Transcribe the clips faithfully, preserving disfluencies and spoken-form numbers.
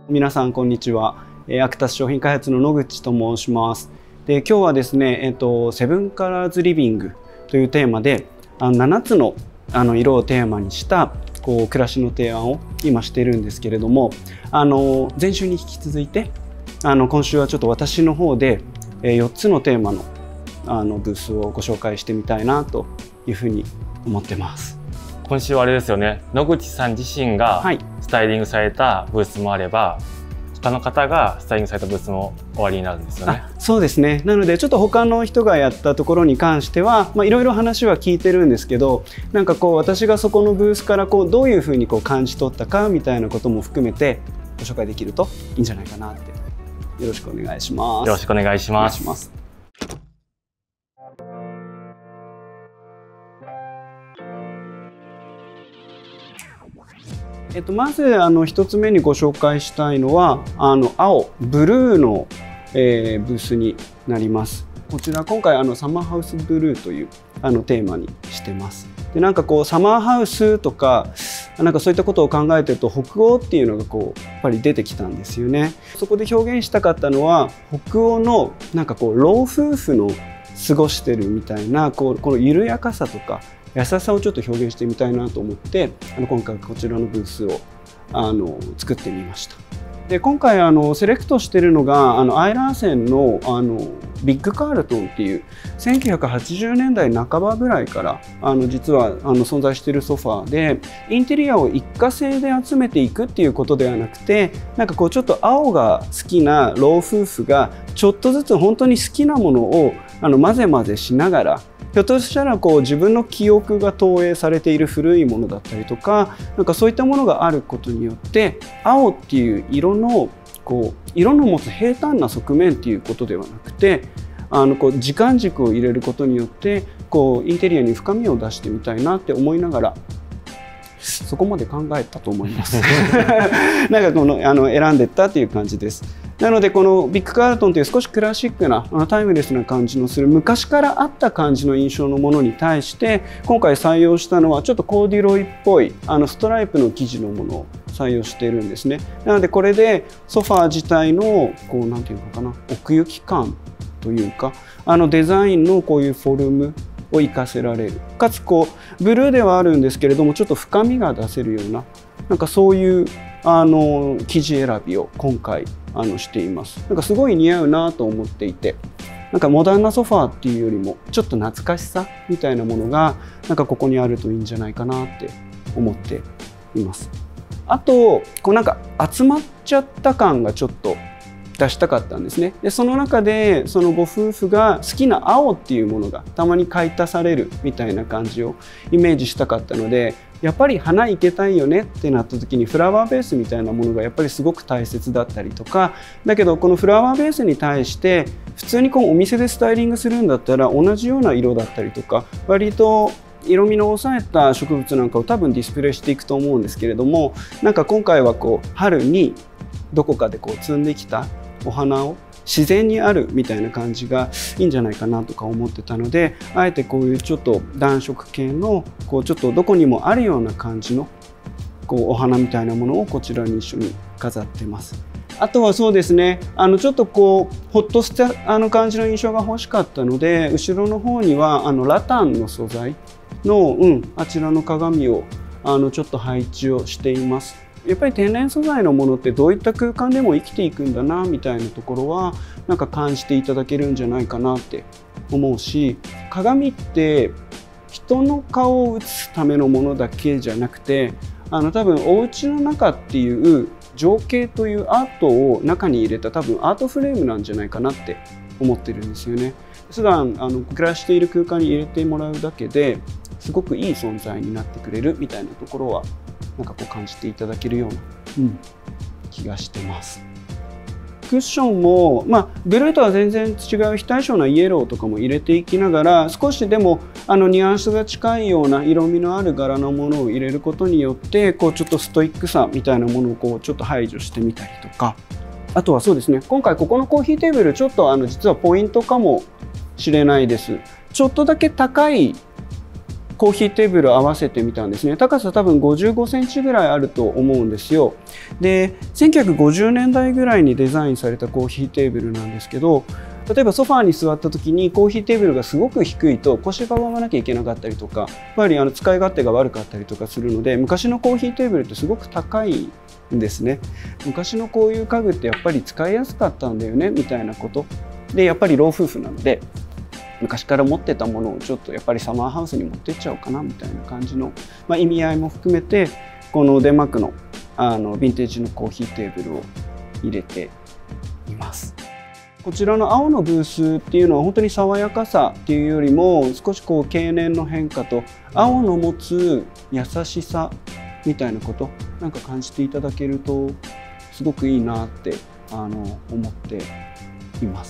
皆さんこんにちは。アクタス商品開発の野口と申します。で、今日はですね、えっとセブンカラーズリビングというテーマで、あのななつのあの色をテーマにしたこう暮らしの提案を今しているんですけれども、あの前週に引き続いて、あの今週はちょっと私の方でよっつのテーマのあのブースをご紹介してみたいなというふうに思ってます。 今週はあれですよね、野口さん自身がスタイリングされたブースもあれば、はい、他の方がスタイリングされたブースも終わりになるんですよね。 そうですね。なのでちょっと他の人がやったところに関してはいろいろ話は聞いてるんですけど、なんかこう私がそこのブースからこうどういうふうにこう感じ取ったかみたいなことも含めてご紹介できるといいんじゃないかなって。よろしくお願いします。 よろしくお願いします。 えっと、まずあのひとつめにご紹介したいのはあの青ブルーの、えー、ブースになります。こちら今回あのサマーハウスブルーというあのテーマにしてます。でなんかこうサマーハウスとかなんかそういったことを考えてると北欧っていうのがこうやっぱり出てきたんですよね。そこで表現したかったのは北欧のなんかこう老夫婦の過ごしてるみたいなこうこの緩やかさとか優しさをちょっと表現してみたいなと思ってあの今回こちらのブースをあの作ってみました。で今回あのセレクトしているのがあのアイラーセンのあのビッグカールトンっていうせんきゅうひゃくはちじゅうねんだいなかばぐらいからあの実はあの存在しているソファーで、インテリアを一過性で集めていくっていうことではなくて、なんかこうちょっと青が好きな老夫婦がちょっとずつ本当に好きなものをあの混ぜ混ぜしながら、ひょっとしたらこう自分の記憶が投影されている古いものだったりとか、なんかそういったものがあることによって青っていう色のこう色の持つ平坦な側面っていうことではなくて、あのこう時間軸を入れることによってこうインテリアに深みを出してみたいなって思いながら、そこまで考えたと思います。なんかこのあの選んでったっていう感じです。なのでこのビッグカールトンという少しクラシックなタイムレスな感じのする昔からあった感じの印象のものに対して今回採用したのはちょっとコーデュロイっぽいあのストライプの生地のものを採用しているんですね。なのでこれでソファー自体のこうなんていうのかな、奥行き感というかあのデザインのこういうフォルムを活かせられる、かつこうブルーではあるんですけれどもちょっと深みが出せるようななんかそういうあの生地選びを今回あのしています。なんかすごい似合うなと思っていて、なんかモダンなソファーっていうよりもちょっと懐かしさみたいなものがなんかここにあるといいんじゃないかなって思っています。あとこうなんか集まっちゃった感がちょっと出したかったんですね。でその中でそのご夫婦が好きな青っていうものがたまに買い足されるみたいな感じをイメージしたかったので、やっぱり花いけたいよねってなった時にフラワーベースみたいなものがやっぱりすごく大切だったりとか、だけどこのフラワーベースに対して普通にこうお店でスタイリングするんだったら同じような色だったりとか割と色味の抑えた植物なんかを多分ディスプレイしていくと思うんですけれども、なんか今回はこう春にどこかでこう摘んできたお花を自然にあるみたいな感じがいいんじゃないかなとか思ってたので、あえてこういうちょっと暖色系のこうちょっとどこにもあるような感じのこうお花みたいなものをこちらに一緒に飾ってます。あとはそうですね、あのちょっとこうホッとしたあの感じの印象が欲しかったので、後ろの方にはあのラタンの素材の、うん、あちらの鏡をあのちょっと配置をしています。やっぱり天然素材のものってどういった空間でも生きていくんだなみたいなところはなんか感じていただけるんじゃないかなって思うし、鏡って人の顔を映すためのものだけじゃなくて、あの多分お家の中っていう情景というアートを中に入れた多分アートフレームなんじゃないかなって思ってるんですよね。普段あの暮らしている空間に入れてもらうだけですごくいい存在になってくれるみたいなところはなんかこう感じていただけるような、うん、気がしてます。クッションも、まあ、ブルーとは全然違う非対称なイエローとかも入れていきながら、少しでもあのニュアンスが近いような色味のある柄のものを入れることによってこうちょっとストイックさみたいなものをこうちょっと排除してみたりとか、あとはそうですね、今回ここのコーヒーテーブルちょっとあの実はポイントかもしれないです。ちょっとだけ高いコーヒーテーブル合わせてみたんですね。高さ多分ごじゅうごセンチぐらいあると思うんですよ。で、せんきゅうひゃくごじゅうねんだいぐらいにデザインされたコーヒーテーブルなんですけど、例えばソファーに座った時にコーヒーテーブルがすごく低いと腰が回らなきゃいけなかったりとか、やっぱりあの使い勝手が悪かったりとかするので、昔のコーヒーテーブルってすごく高いんですね。昔のこういう家具ってやっぱり使いやすかったんだよねみたいなことで、やっぱり老夫婦なので昔から持ってたものをちょっとやっぱりサマーハウスに持ってっちゃおうかなみたいな感じの、まあ、意味合いも含めて、このデンマークのあのヴィンテージのコーヒーテーブルを入れています。こちらの青のブースっていうのは本当に爽やかさっていうよりも、少しこう経年の変化と青の持つ優しさみたいなことなんか感じていただけるとすごくいいなってあの思っています。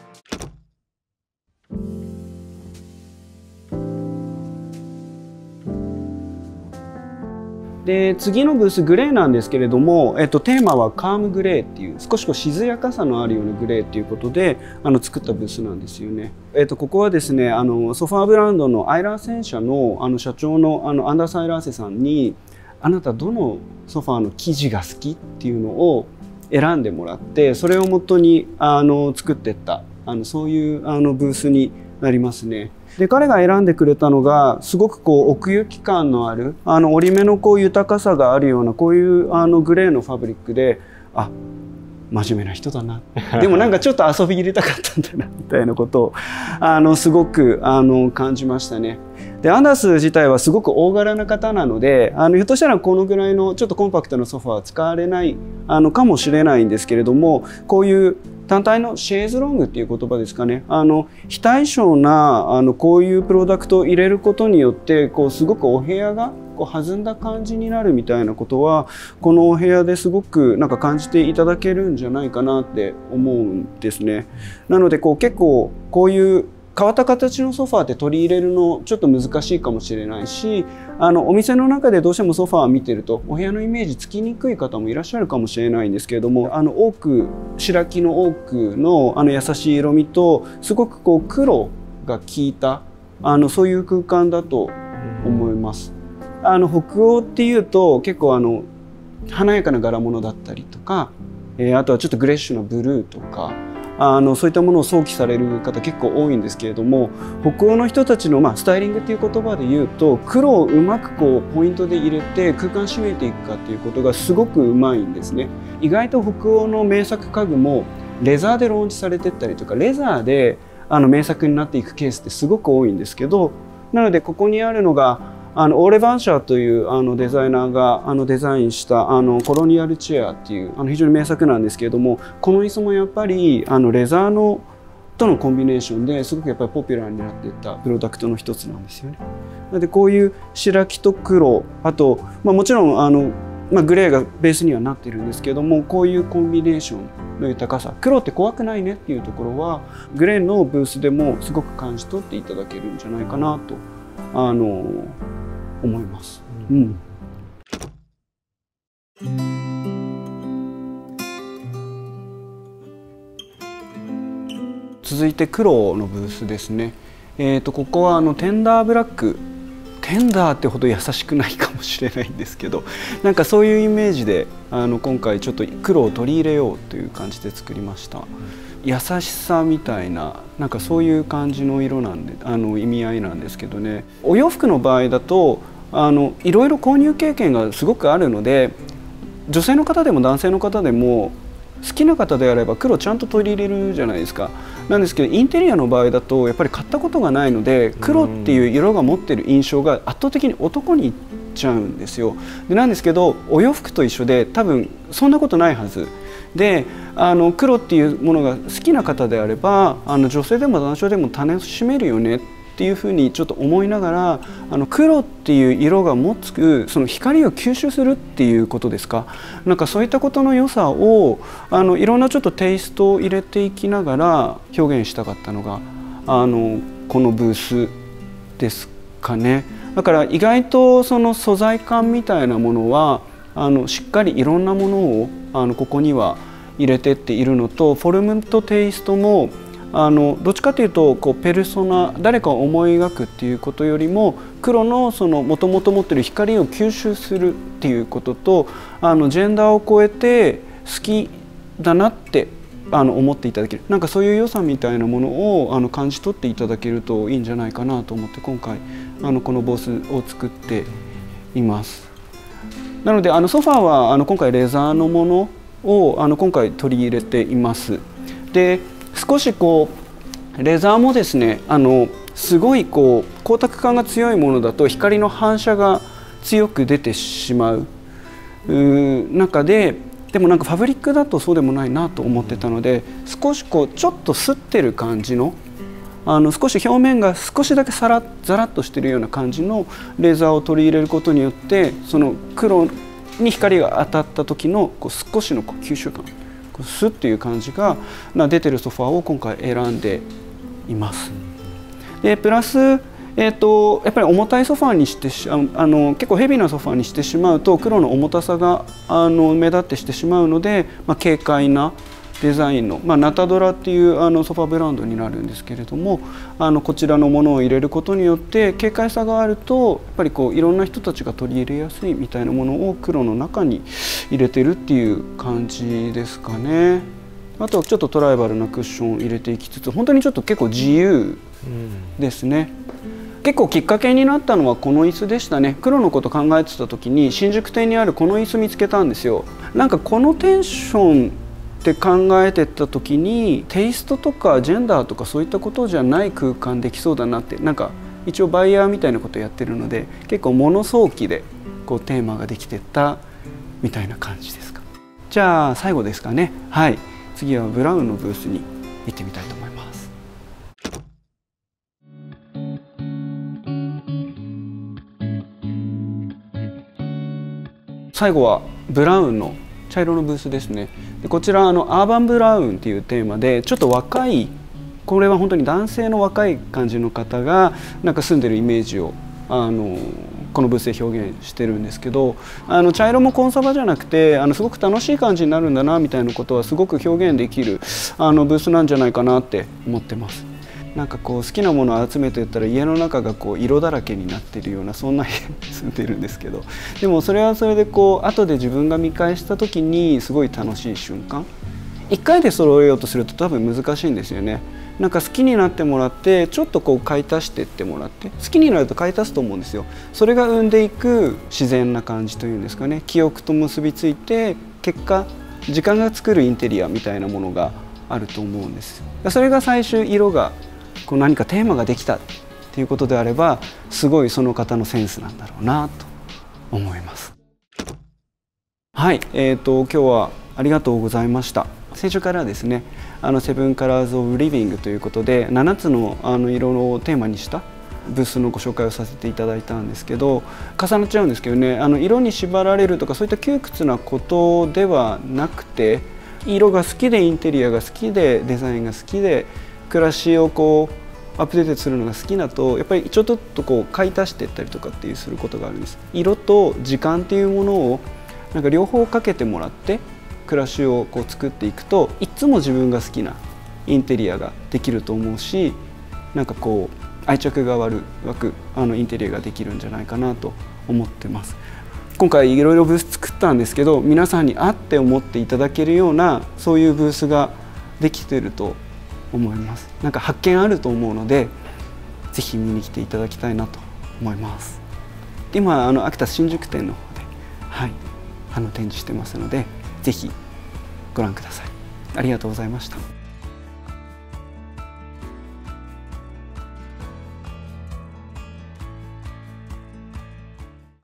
で、次のブースグレーなんですけれども、えっと、テーマはカームグレーっていう少しこう静やかさのあるようなグレーっていうことであの作ったブースなんですよね。えっと、ここはですね、あのソファーブランドのアイラーセン社のあの社長のあのアンダース・アイラーセさんに、あなたどのソファーの生地が好きっていうのを選んでもらって、それをもとにあの作っていったあのそういうあのブースになりますね。で、彼が選んでくれたのがすごくこう奥行き感のあるあの折り目のこう豊かさがあるようなこういうあのグレーのファブリックで、あ、真面目な人だなでもなんかちょっと遊び入れたかったんだなみたいなことをあのすごくあの感じましたね。で、アンダース自体はすごく大柄な方なので、あのひょっとしたらこのぐらいのちょっとコンパクトなソファーは使われないあのかもしれないんですけれども、こういう単体のシェーズロングっていう言葉ですかね、あの非対称なあのこういうプロダクトを入れることによってこうすごくお部屋がこう弾んだ感じになるみたいなことは、このお部屋ですごくなんか感じていただけるんじゃないかなって思うんですね。なのでこう結構こういう変わった形のソファーって取り入れるのちょっと難しいかもしれないし、あのお店の中でどうしてもソファーを見てるとお部屋のイメージつきにくい方もいらっしゃるかもしれないんですけれども、あのオーク白木のオークのあの優しい色味とすごくこう黒が効いたあのそういう空間だと思います。あの北欧っていうと結構あの華やかな柄物だったりとか、えー、あとはちょっとグレッシュなブルーとか。あのそういったものを想起される方結構多いんですけれども、北欧の人たちの、まあ、スタイリングっていう言葉で言うと、黒をうまくこうポイントで入れて空間締めていくかっていうことがすごくうまいんですね。意外と北欧の名作家具もレザーでローンチされてったりとか、レザーであの名作になっていくケースってすごく多いんですけど、なのでここにあるのがあのオーレ・バンシャーというあのデザイナーがあのデザインしたあのコロニアルチェアっていうあの非常に名作なんですけれども、この椅子もやっぱりあのレザーのとのコンビネーションですごくやっぱりポピュラーになっていったプロダクトの一つなんですよね。なのでこういう白木と黒、あと、まあ、もちろんあの、まあ、グレーがベースにはなっているんですけれども、こういうコンビネーションの豊かさ、黒って怖くないねっていうところはグレーのブースでもすごく感じ取っていただけるんじゃないかなとあの思います。うん、続いて黒のブースですね。えー、とここはあのテンダーブラック、テンダーってほど優しくないかもしれないんですけど、なんかそういうイメージであの今回ちょっと黒を取り入れようという感じで作りました。優しさみたいな、なんかそういう感じの色なんで、あの意味合いなんですけどね。お洋服の場合だとあのいろいろ購入経験がすごくあるので、女性の方でも男性の方でも好きな方であれば黒ちゃんと取り入れるじゃないですか。なんですけどインテリアの場合だとやっぱり買ったことがないので、黒っていう色が持ってる印象が圧倒的に男にいっちゃうんですよ。でなんですけどお洋服と一緒で多分そんなことないはずで、あの黒っていうものが好きな方であればあの女性でも男性でも楽しめるよねっていうふうにちょっと思いながら、あの黒っていう色が持つその光を吸収するっていうことですか、なんかそういったことの良さをあのいろんなちょっとテイストを入れていきながら表現したかったのがあのこのブースですかね。だから意外とその素材感みたいなものはあのしっかりいろんなものをあのここには入れてっているのと、フォルムとテイストもあのどっちかというとこうペルソナ、誰かを思い描くっていうことよりも、黒のそのもともと持ってる光を吸収するっていうことと、あのジェンダーを超えて好きだなってあの思っていただける、なんかそういう良さみたいなものをあの感じ取っていただけるといいんじゃないかなと思って、今回あのこのボスを作っています。なのであのソファーはあの今回レザーのものをあの今回取り入れています。で少しこうレザーもですね、あのすごいこう光沢感が強いものだと光の反射が強く出てしまう中で、でもなんかファブリックだとそうでもないなと思ってたので、少しこうちょっと擦ってる感じの、あの少し表面が少しだけさらザラッとしてるような感じのレザーを取り入れることによって、その黒に光が当たった時のこう少しのこう吸収感、こうスッっていう感じが出てるソファーを今回選んでいます。でプラス、えー、とやっぱり重たいソファーにしてしあの結構ヘビーなソファーにしてしまうと黒の重たさがあの目立ってしてしまうので、まあ、軽快なデザインの、まあ、ナタドラっていうあのソファーブランドになるんですけれども、あのこちらのものを入れることによって軽快さがあると、やっぱりこういろんな人たちが取り入れやすいみたいなものを黒の中に入れてるっていう感じですかね。あとはちょっとトライバルなクッションを入れていきつつ、本当にちょっと結構自由ですね。うん、結構きっかけになったのはこの椅子でしたね。黒のこと考えてた時に新宿店にあるこの椅子見つけたんですよ。なんかこのテンションって考えてた時に、テイストとかジェンダーとかそういったことじゃない空間できそうだなって、なんか一応バイヤーみたいなことやってるので、結構物想起でこうテーマができてったみたいな感じですか。じゃあ最後ですかね。はい、次はブラウンのブースに行ってみたいと思います。最後はブラウンの茶色のブースですね。でこちらあのアーバンブラウンっていうテーマで、ちょっと若い、これは本当に男性の若い感じの方がなんか住んでるイメージをあのこのブースで表現してるんですけど、あの茶色もコンサバじゃなくて、あのすごく楽しい感じになるんだなみたいなことはすごく表現できるあのブースなんじゃないかなって思ってます。なんかこう好きなものを集めていったら家の中がこう色だらけになっているような、そんな家に住んでるんですけど、でもそれはそれでこう後で自分が見返した時にすごい楽しい瞬間。一回で揃えようとすると多分難しいんですよね。なんか好きになってもらって、ちょっとこう買い足していってもらって、好きになると買い足すと思うんですよ。それが生んでいく自然な感じというんですかね、記憶と結びついて、結果時間が作るインテリアみたいなものがあると思うんです。それが最終色がこう何かテーマができたっていうことであれば、すごいその方のセンスなんだろうなと思います。はい、えーと今日はありがとうございました。先週からですね、あのセブンカラーズ・オブ・リビングということでななつのあの色をテーマにしたブースのご紹介をさせていただいたんですけど、重なっちゃうんですけどね、あの色に縛られるとかそういった窮屈なことではなくて、色が好きでインテリアが好きでデザインが好きで暮らしをこうアップデートするのが好きだと、やっぱりちょっとこう買い足していったりとかっていうすることがあるんです。色と時間っていうものをなんか両方かけてもらって暮らしをこう作っていくと、いつも自分が好きなインテリアができると思うし、なんかこう愛着が湧くあのインテリアができるんじゃないかなと思ってます。今回いろいろブース作ったんですけど、皆さんに合って思っていただけるようなそういうブースができてると思います。なんか発見あると思うので、ぜひ見に来ていただきたいなと思います。今あの秋田新宿店の方で、はい、あの展示してますので、ぜひご覧ください。ありがとうございました。